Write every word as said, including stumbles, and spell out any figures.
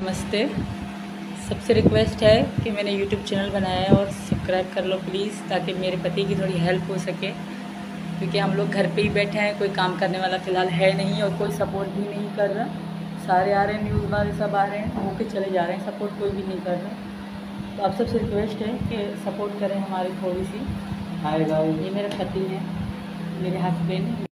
नमस्ते। सबसे रिक्वेस्ट है कि मैंने यूट्यूब चैनल बनाया है और सब्सक्राइब कर लो प्लीज़, ताकि मेरे पति की थोड़ी हेल्प हो सके, क्योंकि हम लोग घर पे ही बैठे हैं, कोई काम करने वाला फ़िलहाल है नहीं और कोई सपोर्ट भी नहीं कर रहा। सारे आ रहे हैं, न्यूज़ वाले सब आ रहे हैं, होके चले जा रहे हैं, सपोर्ट कोई भी नहीं कर रहा। तो आप सबसे रिक्वेस्ट है कि सपोर्ट करें हमारी थोड़ी सी। ये मेरे पति हैं, मेरे हस्बैंड।